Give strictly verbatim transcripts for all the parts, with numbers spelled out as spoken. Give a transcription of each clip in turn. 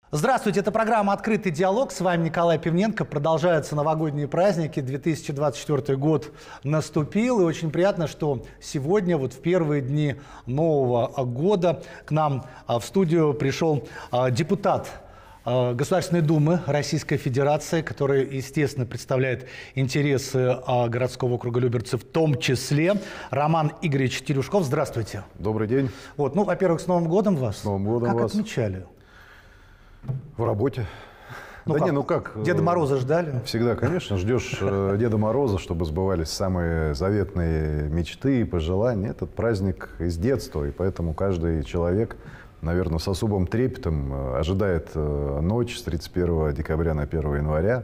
Здравствуйте, это программа «Открытый диалог». С вами Николай Пивненко. Продолжаются новогодние праздники. две тысячи двадцать четвёртый год наступил. И очень приятно, что сегодня, вот в первые дни Нового года, к нам в студию пришел депутат Государственной Думы Российской Федерации, который, естественно, представляет интересы городского округа Люберцы, в том числе Роман Игоревич Терешков. Здравствуйте. Добрый день. Вот, ну, во-первых, с Новым годом вас. С Новым годом как вас. отмечали? В работе. Ну да как? не, ну как? Деда Мороза ждали? Всегда, конечно, ждешь Деда Мороза, чтобы сбывались самые заветные мечты и пожелания. Этот праздник из детства, и поэтому каждый человек, наверное, с особым трепетом ожидает ночь с тридцать первого декабря на первое января.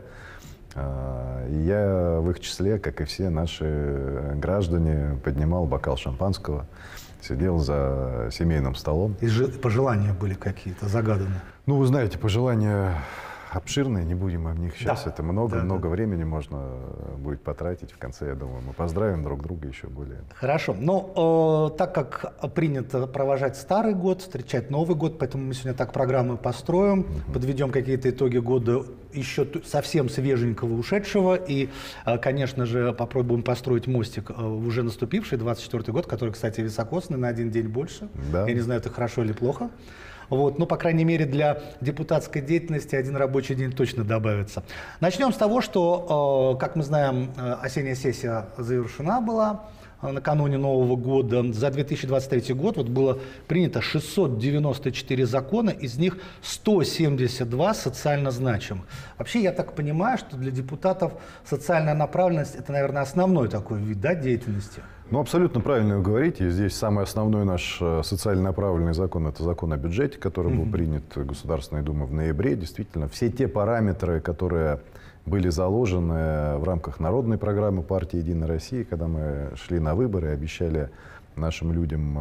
И я в их числе, как и все наши граждане, поднимал бокал шампанского, сидел за семейным столом. И пожелания были какие-то загаданные? Ну, вы знаете, пожелания обширные, не будем о них сейчас. Да. Это много, да, много да. времени можно будет потратить. В конце, я думаю, мы поздравим друг друга еще более. Хорошо. Но э, так как принято провожать Старый год, встречать Новый год, поэтому мы сегодня так программы построим, угу. подведем какие-то итоги года еще совсем свеженького, ушедшего. И, э, конечно же, попробуем построить мостик в уже наступивший двадцать четвёртый год, который, кстати, високосный, на один день больше. Да. Я не знаю, это хорошо или плохо. Вот, ну, по крайней мере, для депутатской деятельности один рабочий день точно добавится. Начнем с того, что, э, как мы знаем, осенняя сессия завершена была э, накануне Нового года. За две тысячи двадцать третий год вот было принято шестьсот девяносто четыре закона, из них сто семьдесят два социально значимых. Вообще, я так понимаю, что для депутатов социальная направленность – это, наверное, основной такой вид, да, деятельности. Ну, абсолютно правильно вы говорите. Здесь самый основной наш социально направленный закон – это закон о бюджете, который mm-hmm. был принят Государственной Думой в ноябре. Действительно, все те параметры, которые были заложены в рамках народной программы партии «Единая Россия», когда мы шли на выборы и обещали нашим людям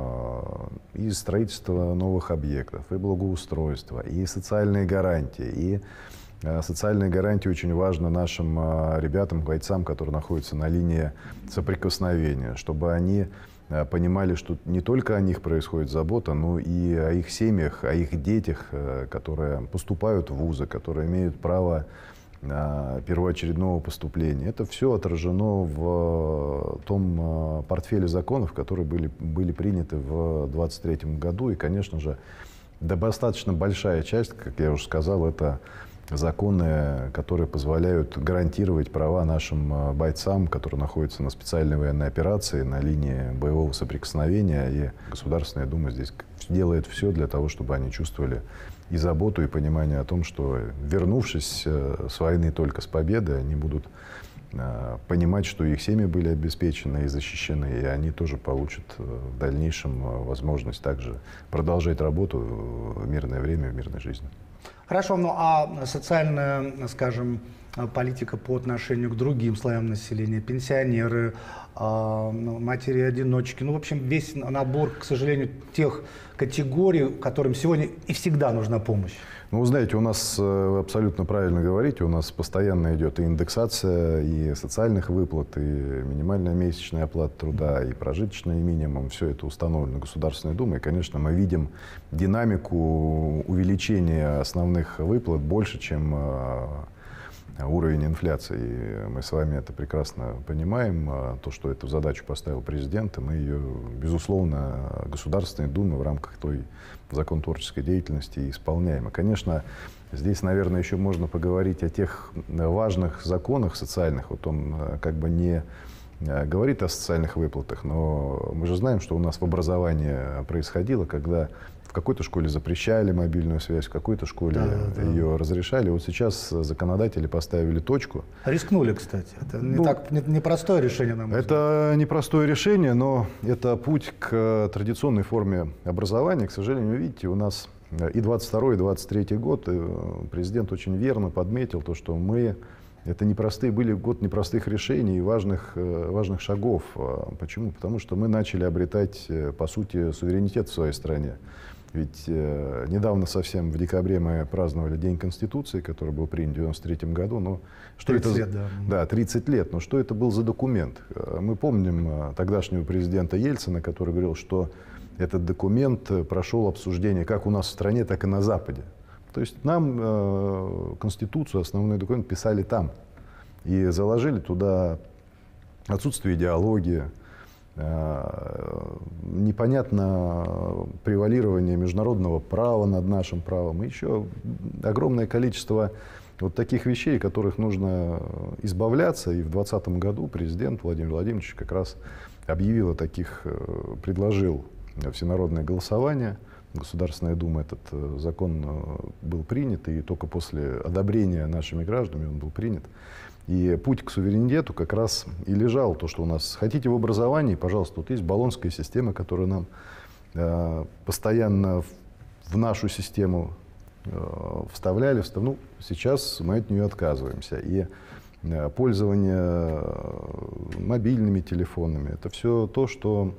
и строительство новых объектов, и благоустройство, и социальные гарантии, и социальные гарантии очень важны нашим ребятам, бойцам, которые находятся на линии соприкосновения, чтобы они понимали, что не только о них происходит забота, но и о их семьях, о их детях, которые поступают в вузы, которые имеют право первоочередного поступления. Это все отражено в том портфеле законов, которые были, были приняты в две тысячи двадцать третьем году. И, конечно же, достаточно большая часть, как я уже сказал, это законы, которые позволяют гарантировать права нашим бойцам, которые находятся на специальной военной операции, на линии боевого соприкосновения. И Государственная Дума здесь делает все для того, чтобы они чувствовали и заботу, и понимание о том, что, вернувшись с войны только с победой, они будут понимать, что их семьи были обеспечены и защищены, и они тоже получат в дальнейшем возможность также продолжать работу в мирное время, в мирной жизни. Хорошо, ну а социальная, скажем, политика по отношению к другим слоям населения, пенсионеры, матери-одиночки, ну, в общем, весь набор, к сожалению, тех категорий, которым сегодня и всегда нужна помощь. Ну, вы знаете, у нас, вы абсолютно правильно говорите, у нас постоянно идет и индексация, и социальных выплат, и минимальная месячная оплата труда, и прожиточный минимум. Все это установлено Государственной Думой. И, конечно, мы видим динамику увеличения основных выплат больше, чем уровень инфляции. Мы с вами это прекрасно понимаем. То, что эту задачу поставил президент, и мы ее, безусловно, Государственной Думы в рамках той законотворческой деятельности исполняем. И, конечно, здесь, наверное, еще можно поговорить о тех важных законах социальных. Вот он как бы не говорит о социальных выплатах, но мы же знаем, что у нас в образовании происходило, когда в какой-то школе запрещали мобильную связь, в какой-то школе да, ее да. разрешали. Вот сейчас законодатели поставили точку. Рискнули, кстати. Это не ну, так непростое решение, на мой взгляд. Это непростое решение, но это путь к традиционной форме образования. К сожалению, видите, у нас и двадцать второй, и двадцать третий год президент очень верно подметил то, что мы это непростые, были год непростых решений и важных, важных шагов. Почему? Потому что мы начали обретать, по сути, суверенитет в своей стране. Ведь э, недавно совсем в декабре мы праздновали День Конституции, который был принят в девяносто третьем году. Но что тридцать это, лет, да. Да, тридцать лет. Но что это был за документ? Мы помним тогдашнего президента Ельцина, который говорил, что этот документ прошел обсуждение как у нас в стране, так и на Западе. То есть нам э, Конституцию, основной документ писали там. И заложили туда отсутствие идеологии, э, непонятно превалирование международного права над нашим правом. И еще огромное количество вот таких вещей, которых нужно избавляться. И в двадцатом году президент Владимир Владимирович как раз объявил о таких, предложил всенародное голосование. Государственная Дума этот закон был принят, и только после одобрения нашими гражданами он был принят. И путь к суверенитету как раз и лежал то, что у нас хотите в образовании, пожалуйста, вот есть Болонская система, которую нам э, постоянно в, в нашу систему э, вставляли. Встав... Ну, сейчас мы от нее отказываемся. И э, пользование мобильными телефонами — это все то, что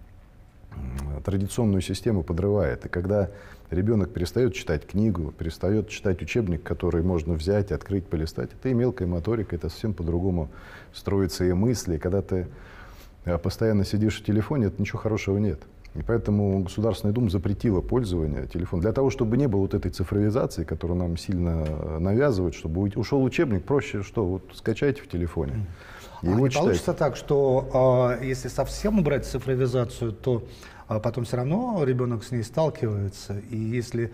традиционную систему подрывает. И когда ребенок перестает читать книгу, перестает читать учебник, который можно взять, открыть, полистать, это и мелкая моторика, это совсем по-другому строятся и мысли. И когда ты постоянно сидишь в телефоне, это ничего хорошего нет. И поэтому Государственная Дума запретила пользование телефоном. Для того, чтобы не было вот этой цифровизации, которую нам сильно навязывают, чтобы ушел учебник, проще что? Вот скачайте в телефоне. А не получится так, что э, если совсем убрать цифровизацию, то э, потом все равно ребенок с ней сталкивается, и если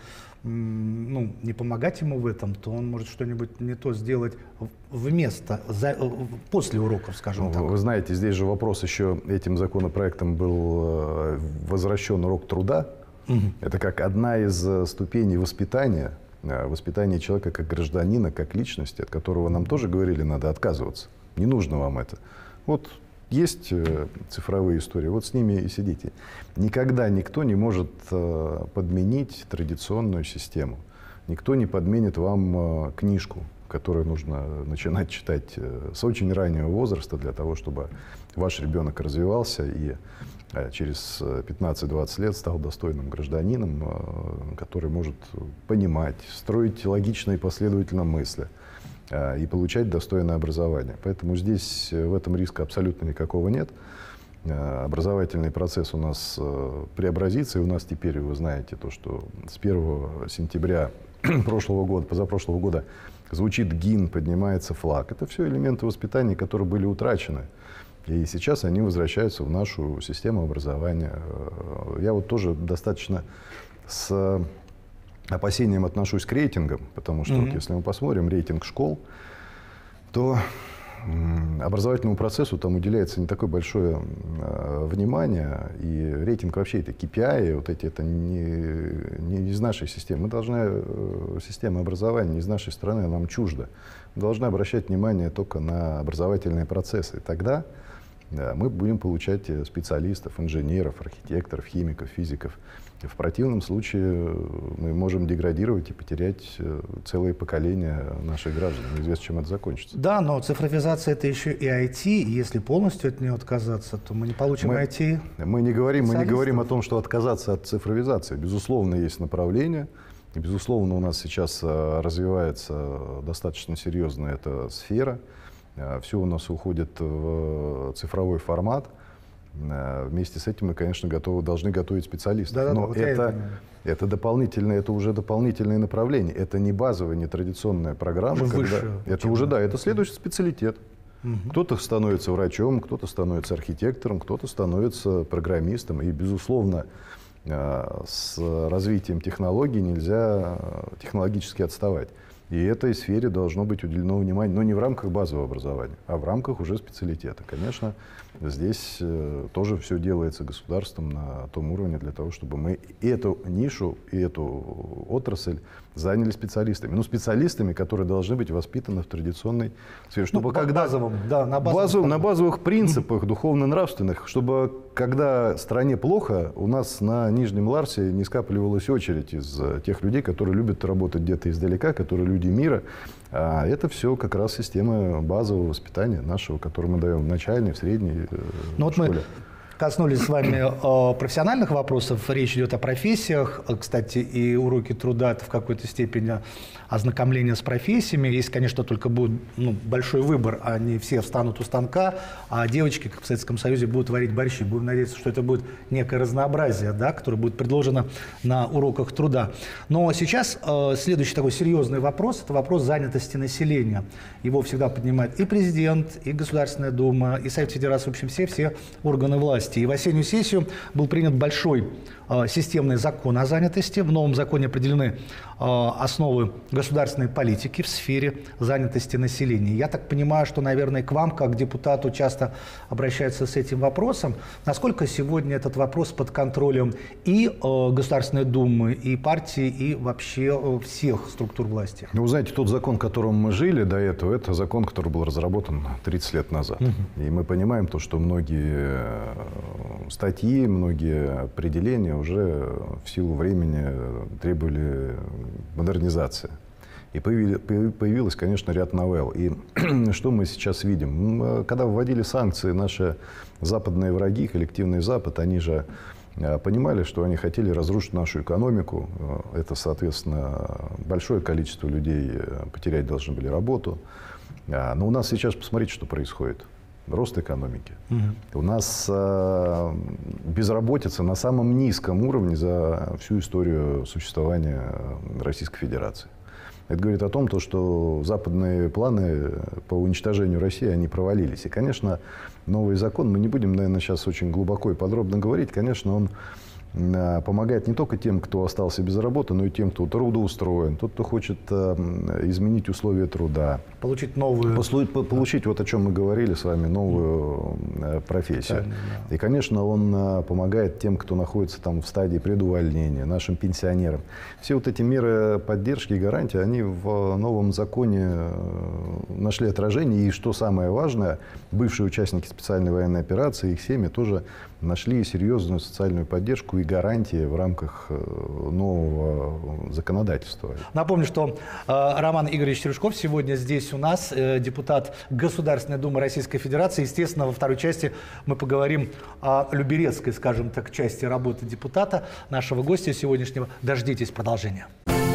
м, ну, не помогать ему в этом, то он может что-нибудь не то сделать вместо, за, после уроков, скажем ну, так. Вы знаете, здесь же вопрос еще, этим законопроектом был э, возвращен урок труда. Угу. Это как одна из ступеней воспитания, э, воспитания человека как гражданина, как личности, от которого нам тоже говорили, надо отказываться. Не нужно вам это. Вот есть э, цифровые истории, вот с ними и сидите. Никогда никто не может э, подменить традиционную систему. Никто не подменит вам э, книжку, которую нужно начинать читать э, с очень раннего возраста для того, чтобы ваш ребенок развивался и э, через пятнадцать-двадцать лет стал достойным гражданином, э, который может понимать, строить логично и последовательно мысли и получать достойное образование. Поэтому здесь в этом риска абсолютно никакого нет. Образовательный процесс у нас преобразится, и у нас теперь, вы знаете, то, что с первого сентября прошлого года, позапрошлого года звучит гимн, поднимается флаг. Это все элементы воспитания, которые были утрачены. И сейчас они возвращаются в нашу систему образования. Я вот тоже достаточно с опасением отношусь к рейтингам, потому что mm-hmm. вот если мы посмотрим рейтинг школ, то образовательному процессу там уделяется не такое большое э, внимание, и рейтинг вообще это кей пи ай, вот эти, это не, не из нашей системы. Мы должны, э, система образования не из нашей страны, нам чужда. Мы должны обращать внимание только на образовательные процессы. И тогда э, мы будем получать специалистов, инженеров, архитекторов, химиков, физиков. В противном случае мы можем деградировать и потерять целые поколения наших граждан. Неизвестно, чем это закончится. Да, но цифровизация — это еще и ай ти. И если полностью от нее отказаться, то мы не получим мы, ай ти. Мы не говорим, мы не говорим о том, что отказаться от цифровизации. Безусловно, есть направление. И, безусловно, у нас сейчас развивается достаточно серьезно эта сфера. Все у нас уходит в цифровой формат. Вместе с этим мы, конечно, готовы, должны готовить специалистов. Да, да, Но вот это, это, это, дополнительное, это уже дополнительное направление. Это не базовая, не традиционная программа. Когда, выше, это уже, да, это следующий специалитет. Угу. Кто-то становится врачом, кто-то становится архитектором, кто-то становится программистом. И, безусловно, с развитием технологий нельзя технологически отставать. И этой сфере должно быть уделено внимание, но не в рамках базового образования, а в рамках уже специалитета. Конечно, здесь э, тоже все делается государством на том уровне для того, чтобы мы эту нишу и эту отрасль заняли специалистами. Ну, специалистами, которые должны быть воспитаны в традиционной сфере. Чтобы ну, когда, базовым, да, на, базовых, базовым, на базовых принципах духовно-нравственных, чтобы когда стране плохо, у нас на Нижнем Ларсе не скапливалась очередь из тех людей, которые любят работать где-то издалека, которые люди мира. А это все как раз система базового воспитания нашего, которое мы даем в начальной, в средней э, ну, вот школе. Мы... коснулись с вами э, профессиональных вопросов. Речь идет о профессиях. Кстати, и уроки труда – это в какой-то степени ознакомление с профессиями. Если, конечно, только будет ну, большой выбор, а не все встанут у станка, а девочки, как в Советском Союзе, будут варить борщи. Будем надеяться, что это будет некое разнообразие, да, которое будет предложено на уроках труда. Но сейчас э, следующий такой серьезный вопрос – это вопрос занятости населения. Его всегда поднимает и президент, и Государственная Дума, и Совет Федерации, в общем, все, все органы власти. И в осеннюю сессию был принят большой э, системный закон о занятости. В новом законе определены э, основы государственной политики в сфере занятости населения. Я так понимаю, что, наверное, к вам, как к депутату, часто обращаются с этим вопросом. Насколько сегодня этот вопрос под контролем и э, Государственной Думы, и партии, и вообще э, всех структур власти? Ну, вы знаете, тот закон, в котором мы жили до этого, это закон, который был разработан тридцать лет назад. Угу. И мы понимаем то, что многие статьи, многие определения уже в силу времени требовали модернизации. И появилось, конечно, ряд новелл. И что мы сейчас видим? Когда вводили санкции, наши западные враги, коллективный Запад, они же понимали, что они хотели разрушить нашу экономику. Это, соответственно, большое количество людей потерять должны были работу. Но у нас сейчас, посмотрите, что происходит. Рост экономики. Угу. У нас э, безработица на самом низком уровне за всю историю существования Российской Федерации. Это говорит о том, то, что западные планы по уничтожению России, они провалились. И, конечно, новый закон, мы не будем, наверное, сейчас очень глубоко и подробно говорить, конечно, он помогает не только тем, кто остался без работы, но и тем, кто трудоустроен, тот, кто хочет э, изменить условия труда. Получить новую... Послу... Да. Получить, вот о чем мы говорили с вами, новую э, профессию. Да. И, конечно, он э, помогает тем, кто находится там в стадии предувольнения, нашим пенсионерам. Все вот эти меры поддержки и гарантии, они в новом законе нашли отражение. И, что самое важное, бывшие участники специальной военной операции, их семьи тоже нашли серьезную социальную поддержку и гарантии в рамках нового законодательства. Напомню, что э, Роман Игоревич Терешков сегодня здесь у нас, э, депутат Государственной Думы Российской Федерации. Естественно, во второй части мы поговорим о люберецкой, скажем так, части работы депутата. Нашего гостя сегодняшнего. Дождитесь продолжения.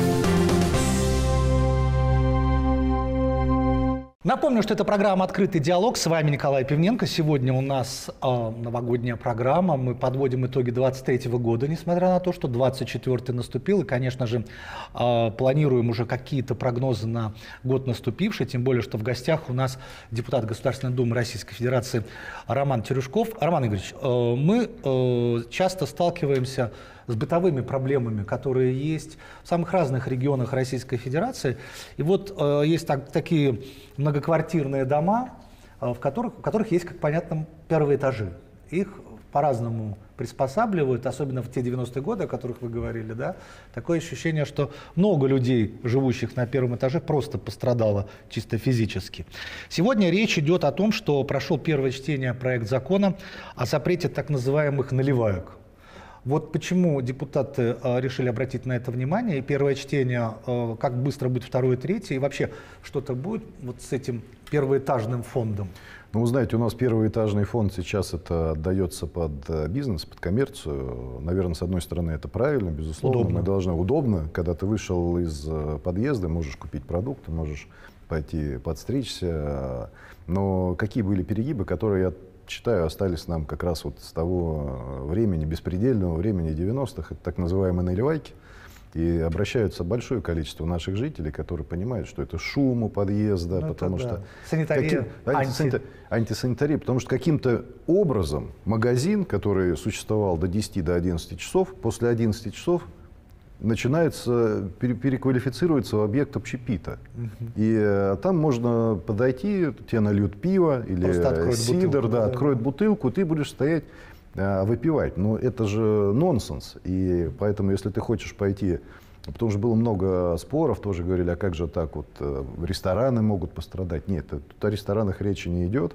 Напомню, что это программа «Открытый диалог». С вами Николай Пивненко. Сегодня у нас э, новогодняя программа. Мы подводим итоги двадцать третьего года, несмотря на то, что двадцать четвёртый наступил. И, конечно же, э, планируем уже какие-то прогнозы на год наступивший. Тем более, что в гостях у нас депутат Государственной Думы Российской Федерации Роман Терешков. Роман Игоревич, э, мы э, часто сталкиваемся с бытовыми проблемами, которые есть в самых разных регионах Российской Федерации. И вот э, есть так, такие многоквартирные дома, э, в, которых, в которых есть, как понятно, первые этажи. Их по-разному приспосабливают, особенно в те девяностые годы, о которых вы говорили, да? Такое ощущение, что много людей, живущих на первом этаже, просто пострадало чисто физически. Сегодня речь идет о том, что прошел первое чтение проект закона о запрете так называемых наливаек. Вот почему депутаты э, решили обратить на это внимание. И первое чтение, э, как быстро будет второе, третье, и вообще что-то будет вот с этим первоэтажным фондом? Ну, вы знаете, у нас первоэтажный фонд сейчас это отдается под бизнес, под коммерцию. Наверное, с одной стороны, это правильно, безусловно. Удобно. Мы должны удобно, когда ты вышел из подъезда, можешь купить продукты, можешь пойти подстричься. Но какие были перегибы, которые, я считаю, остались нам как раз вот с того времени, беспредельного времени девяностых, это так называемые наливайки. И обращаются большое количество наших жителей, которые понимают, что это шум у подъезда, ну, потому что... Да. Санитария, каким, анти... антисанитария, потому что каким-то образом магазин, который существовал до десяти, до одиннадцати часов, после одиннадцати часов начинается, переквалифицируется в объект общепита. Угу. И а, там можно подойти, тебе нальют пиво или сидр, бутылку, да, да. откроют бутылку, ты будешь стоять а, выпивать. Но это же нонсенс. И поэтому, если ты хочешь пойти... Потому что было много споров, тоже говорили, а как же так, вот рестораны могут пострадать. Нет, тут о ресторанах речи не идет.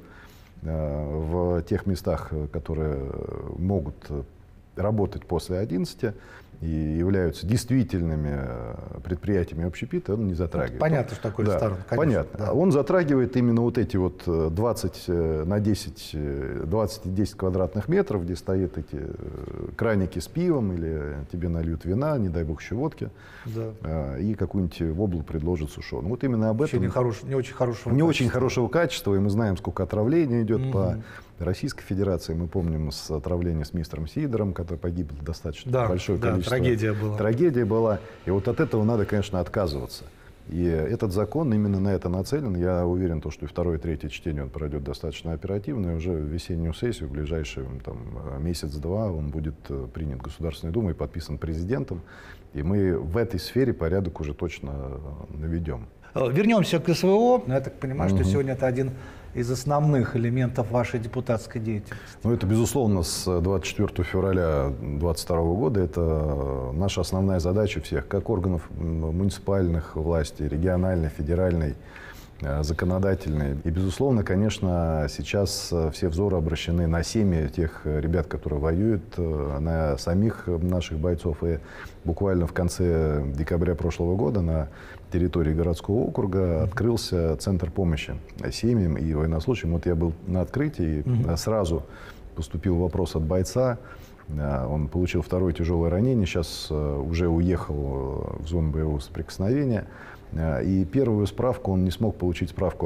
В тех местах, которые могут работать после одиннадцати, и являются действительными предприятиями общепита, он не затрагивает. Понятно, что такое да, сторон. Понятно. Да. Он затрагивает именно вот эти вот двадцать на десять, двадцать и десять квадратных метров, где стоят эти краники с пивом, или тебе нальют вина, не дай бог еще водки, да. и какую-нибудь воблу предложат сушеную. Вот именно об этом. Не, хорош, не очень хорошего Не качества. очень хорошего качества, и мы знаем, сколько отравления идет угу. по Российской Федерации. Мы помним с отравления с мистером Сидором, который погиб достаточно да, большое да, количество. Трагедия была. Трагедия была. И вот от этого надо, конечно, отказываться. И этот закон именно на это нацелен. Я уверен, то, что и второе, и третье чтение он пройдет достаточно оперативно. И уже в весеннюю сессию, в ближайшие там, месяц-два, он будет принят Государственной Думой, подписан президентом. И мы в этой сфере порядок уже точно наведем. Вернемся к СВО. Я так понимаю, угу. что сегодня это один из основных элементов вашей депутатской деятельности. Ну, это, безусловно, с двадцать четвёртого февраля две тысячи двадцать второго года это наша основная задача всех, как органов муниципальных властей, региональной, федеральной, законодательной. И, безусловно, конечно, сейчас все взоры обращены на семьи тех ребят, которые воюют, на самих наших бойцов. И буквально в конце декабря прошлого года на территории городского округа открылся центр помощи семьям и военнослужащим. Вот я был на открытии, и сразу поступил вопрос от бойца. Он получил второе тяжелое ранение, сейчас уже уехал в зону боевого соприкосновения. И первую справку он не смог получить справку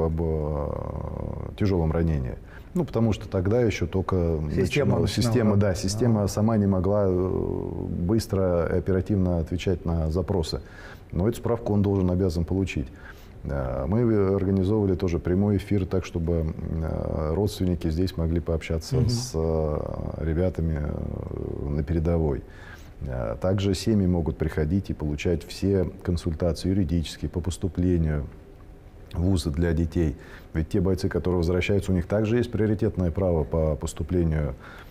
об тяжелом ранении. Ну, потому что тогда еще только система, начинала, система, да, система а. сама не могла быстро и оперативно отвечать на запросы. Но эту справку он должен, обязан получить. Мы организовывали тоже прямой эфир, так, чтобы родственники здесь могли пообщаться угу. с ребятами на передовой. Также семьи могут приходить и получать все консультации юридические по поступлению в вузы для детей. Ведь те бойцы, которые возвращаются, у них также есть приоритетное право по поступлению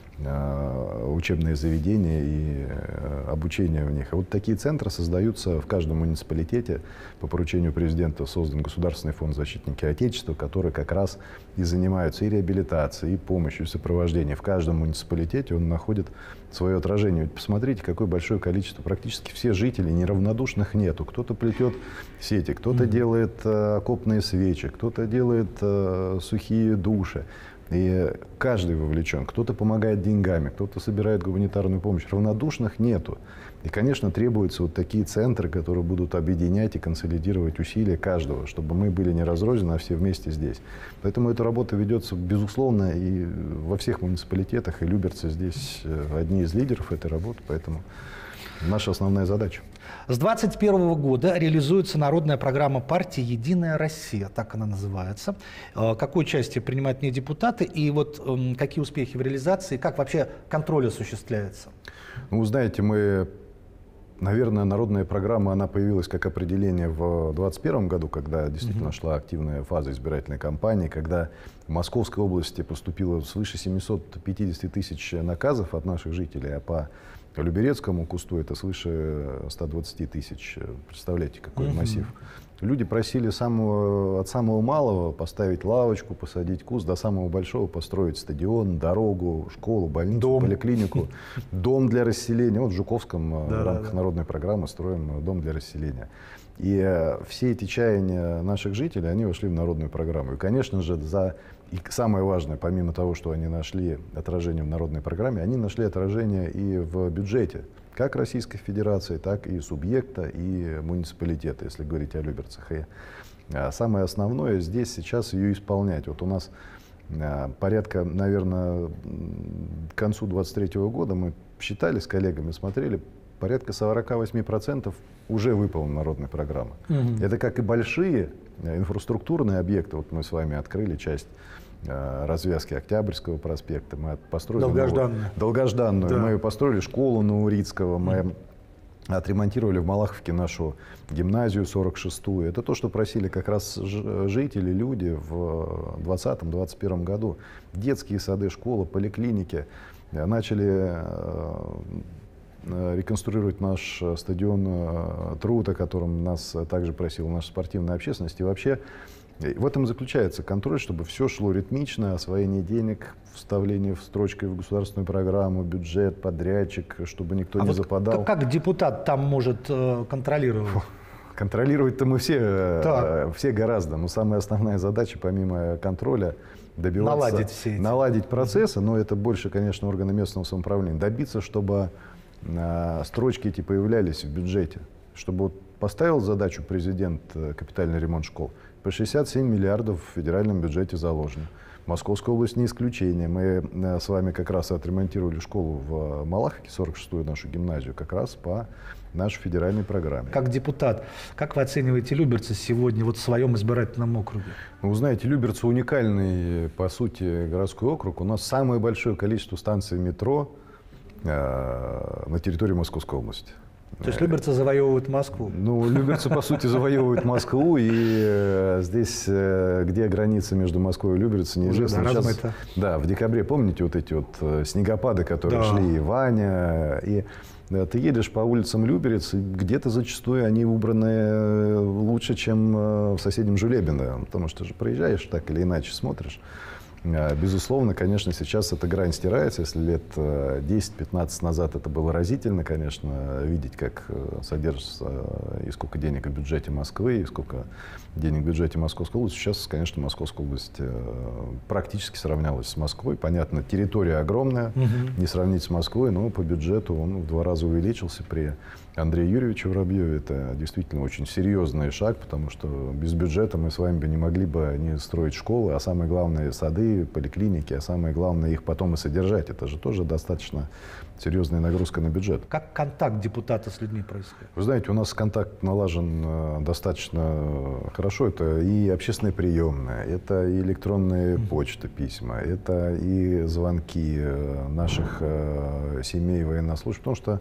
в учебные заведения и обучение в них. И вот такие центры создаются в каждом муниципалитете. По поручению президента создан Государственный фонд «Защитники Отечества», который как раз и занимается и реабилитацией, и помощью, и сопровождением. В каждом муниципалитете он находит свое отражение. Ведь посмотрите, какое большое количество, практически все жители неравнодушных нету. Кто-то плетет сети, кто-то mm-hmm. делает э, окопные свечи, кто-то делает э, сухие души. И каждый вовлечен. Кто-то помогает деньгами, кто-то собирает гуманитарную помощь. Равнодушных нету. И, конечно, требуются вот такие центры, которые будут объединять и консолидировать усилия каждого, чтобы мы были не разрознены, а все вместе здесь. Поэтому эта работа ведется, безусловно, и во всех муниципалитетах, и люберцы здесь одни из лидеров этой работы. Поэтому наша основная задача. С двадцать первого года реализуется народная программа партии «Единая Россия», так она называется. Какое участие принимают в ней депутаты и вот какие успехи в реализации, как вообще контроль осуществляется? Ну, вы знаете, мы, наверное, народная программа, она появилась как определение в двадцать первом году, когда действительно угу. шла активная фаза избирательной кампании, когда в Московской области поступило свыше семисот пятидесяти тысяч наказов от наших жителей, а по Люберецкому кусту это свыше ста двадцати тысяч. Представляете, какой mm-hmm. массив. Люди просили самого, от самого малого поставить лавочку, посадить куст, до самого большого построить стадион, дорогу, школу, больницу, дом. поликлинику, дом для расселения. Вот в Жуковском да, в рамках да. народной программы строим дом для расселения. И э, все эти чаяния наших жителей, они вошли в народную программу. И, конечно же, за... И самое важное, помимо того, что они нашли отражение в народной программе, они нашли отражение и в бюджете, как Российской Федерации, так и субъекта, и муниципалитета, если говорить о люберцах. И а, самое основное здесь сейчас ее исполнять. Вот у нас а, порядка, наверное, к концу двадцать третьего года мы считали с коллегами, смотрели, порядка сорока восьми процентов уже выполнена народная программа. Угу. Это как и большие инфраструктурные объекты. Вот мы с вами открыли часть э, развязки Октябрьского проспекта. Мы построили долгожданную. Новую, долгожданную. Да. Мы построили школу на Урицкого. Мы mm. отремонтировали в Малаховке нашу гимназию сорок шестую. Это то, что просили как раз жители, люди в двадцатом — двадцать первом году. Детские сады, школы, поликлиники. Начали реконструировать наш стадион «Труд», о котором нас также просила наша спортивная общественность. И вообще И в этом заключается контроль, чтобы все шло ритмично, освоение денег, вставление в строчкой в государственную программу, бюджет, подрядчик, чтобы никто а не вот западал. Как, как депутат там может э, контролировать? Фу. Контролировать-то мы все, э, все гораздо, но самая основная задача, помимо контроля, добиваться, наладить все эти. наладить процессы, но это больше, конечно, органы местного самоуправления, добиться, чтобы э, строчки эти появлялись в бюджете, чтобы вот поставил задачу президент э, капитальный ремонт школ, по шестьдесят семь миллиардов в федеральном бюджете заложено. Московская область не исключение. Мы э, с вами как раз отремонтировали школу в Малаховке, сорок шестую нашу гимназию, как раз по нашей федеральной программе. Как депутат, как вы оцениваете Люберцы сегодня вот в своем избирательном округе? Вы знаете, Люберцы уникальный, по сути, городской округ. У нас самое большое количество станций метро э, на территории Московской области. То есть Люберцы завоевывают Москву? Ну, Люберцы, по сути, завоевывают Москву, и э, здесь, э, где граница между Москвой и Люберцем, неизвестно. Да, сейчас, да, в декабре, помните, вот эти вот э, снегопады, которые да. шли, и Ваня, и э, ты едешь по улицам Люберец, и где-то зачастую они убраны лучше, чем э, в соседнем Жулебино, потому что ты же проезжаешь так или иначе, смотришь. Безусловно, конечно, сейчас эта грань стирается. Если лет десять-пятнадцать назад это было разительно, конечно, видеть, как содержится и сколько денег в бюджете Москвы, и сколько денег в бюджете Московской области. Сейчас, конечно, Московская область практически сравнялась с Москвой. Понятно, территория огромная, угу. не сравнить с Москвой, но по бюджету он в два раза увеличился при Андрее Юрьевиче Воробьеве. Это действительно очень серьезный шаг, потому что без бюджета мы с вами бы не могли бы не строить школы, а самое главное сады, поликлиники, а самое главное их потом и содержать. Это же тоже достаточно серьезная нагрузка на бюджет. Как контакт депутата с людьми происходит? Вы знаете, у нас контакт налажен достаточно хорошо. Это и общественная приемная, это и электронные почты, письма, это и звонки наших семей военнослужащих, потому что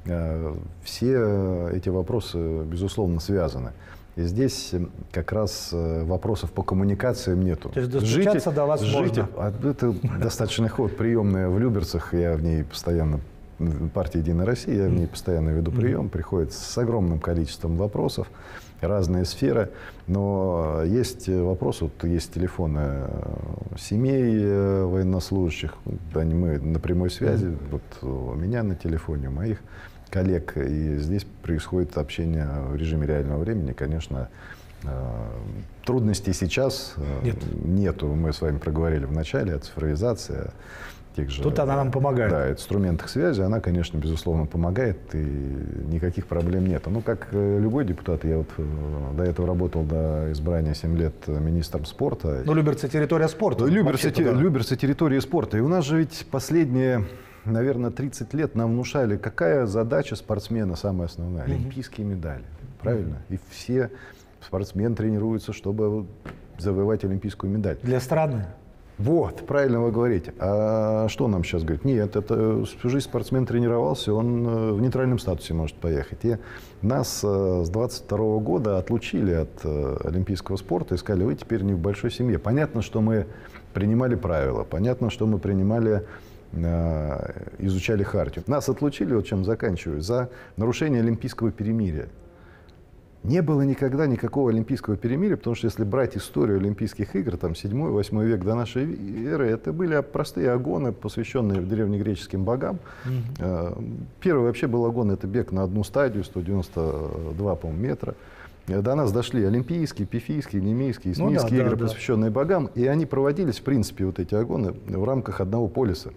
все эти вопросы, безусловно, связаны. И здесь как раз вопросов по коммуникациям нету. То есть достучаться жить, до вас жить, можно? Это достаточно ход. Приемная в Люберцах, я в ней постоянно, партия «Единая Россия», я в ней постоянно веду прием, mm-hmm. приходит с огромным количеством вопросов, разные сферы. Но есть вопросы, вот есть телефоны семей военнослужащих, они, мы на прямой связи, mm-hmm. вот у меня на телефоне, у моих коллег, и здесь происходит общение в режиме реального времени. Конечно, трудностей сейчас Нет. нету. Мы с вами проговорили в начале, цифровизация. Тех же, Тут она нам помогает. Да, инструментах связи, она, конечно, безусловно, помогает, и никаких проблем нет. Ну, как любой депутат, я вот до этого работал до избрания семь лет министром спорта. Ну, Люберцы — территория спорта. Люберцы, да. Люберцы — территория спорта. И у нас же ведь последние, наверное, тридцать лет нам внушали, какая задача спортсмена самая основная. Mm-hmm. Олимпийские медали. Правильно? Mm-hmm. И все спортсмены тренируются, чтобы завоевать олимпийскую медаль. Для страны. Вот, правильно вы говорите. А что нам сейчас говорит? Нет, это всю жизнь спортсмен тренировался, он в нейтральном статусе может поехать. И нас с двадцать второго года отлучили от олимпийского спорта и сказали, вы теперь не в большой семье. Понятно, что мы принимали правила, понятно, что мы принимали, изучали хартию. Нас отлучили, вот чем заканчиваю, за нарушение олимпийского перемирия. Не было никогда никакого олимпийского перемирия, потому что если брать историю Олимпийских игр, там седьмой-восьмой век до нашей эры, это были простые агоны, посвященные древнегреческим богам. Mm-hmm. Первый вообще был агон, это бег на одну стадию, сто девяносто два, по-моему, метра. До нас дошли олимпийские, пифийские, немейские, исмийские ну, да, игры, да, посвященные да. богам, и они проводились, в принципе, вот эти агоны в рамках одного полиса.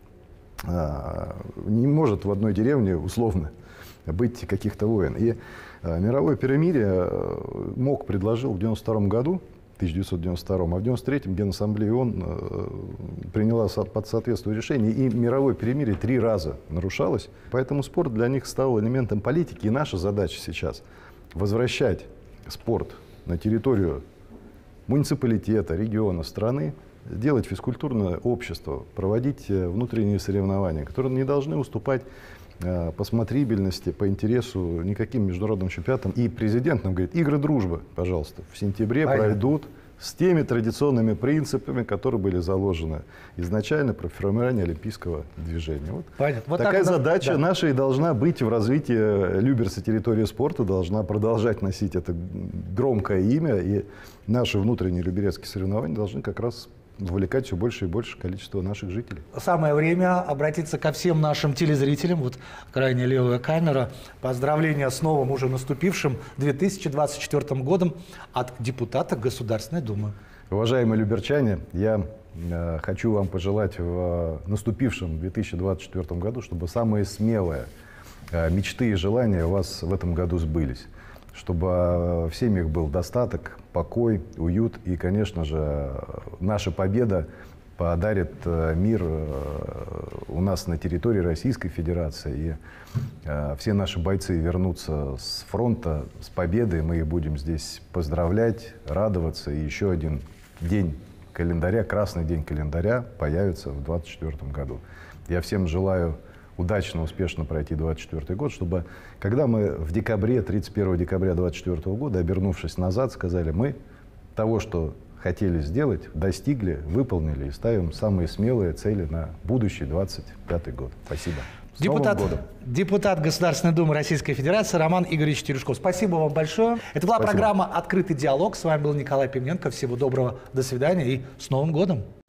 Не может в одной деревне, условно, быть каких-то войн. И мировое перемирие МОК предложил в девяносто втором году, тысяча девятьсот девяносто втором, а в девяносто третьем Генассамблея ООН приняла под соответствующее решение, и мировое перемирие три раза нарушалось. Поэтому спорт для них стал элементом политики. И наша задача сейчас возвращать спорт на территорию муниципалитета, региона, страны, делать физкультурное общество, проводить внутренние соревнования, которые не должны уступать по смотрибельности, по интересу никаким международным чемпионатам. И президент нам говорит, игры дружбы, пожалуйста, в сентябре Понятно. пройдут с теми традиционными принципами, которые были заложены изначально при формировании олимпийского движения. Вот Понятно. Вот такая так, задача да. наша и должна быть в развитии Люберцы территории спорта, должна продолжать носить это громкое имя, и наши внутренние люберецкие соревнования должны как раз вовлекать все больше и больше количество наших жителей. Самое время обратиться ко всем нашим телезрителям. Вот крайне левая камера. Поздравления с новым уже наступившим две тысячи двадцать четвёртым годом от депутата Государственной Думы. Уважаемые люберчане, я э, хочу вам пожелать в э, наступившем две тысячи двадцать четвёртом году, чтобы самые смелые э, мечты и желания у вас в этом году сбылись. Чтобы в семьях был достаток, покой, уют и, конечно же, наша победа подарит мир у нас на территории Российской Федерации. И все наши бойцы вернутся с фронта с победой. Мы их будем здесь поздравлять, радоваться. И еще один день календаря, красный день календаря появится в двадцать четвёртом году. Я всем желаю удачно, успешно пройти двадцать четвёртый год, чтобы, когда мы в декабре, тридцать первого декабря двадцать четвёртого года, обернувшись назад, сказали, мы того, что хотели сделать, достигли, выполнили и ставим самые смелые цели на будущий двадцать пятый год. Спасибо. С Депутат, Новым годом. депутат Государственной Думы Российской Федерации Роман Игоревич Терешков. Спасибо вам большое. Это была Спасибо. программа «Открытый диалог». С вами был Николай Пименко. Всего доброго, до свидания и с Новым годом.